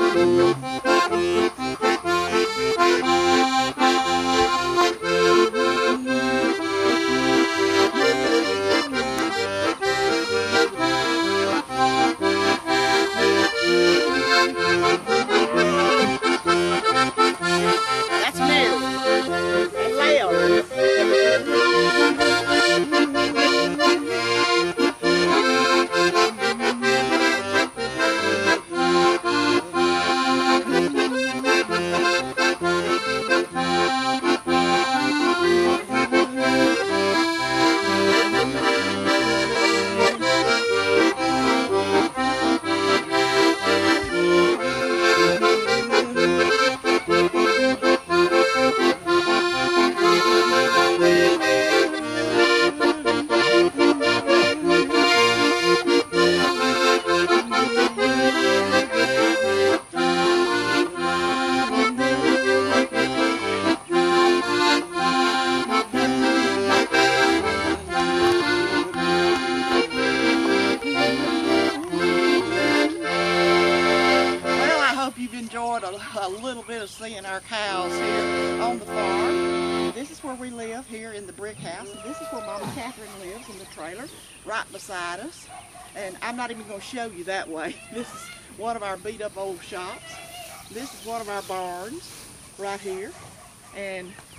A little bit of seeing our cows here on the farm. This is where we live here in the brick house. And this is where Mama Catherine lives in the trailer right beside us. And I'm not even going to show you that way. This is one of our beat up old shops. This is one of our barns right here. And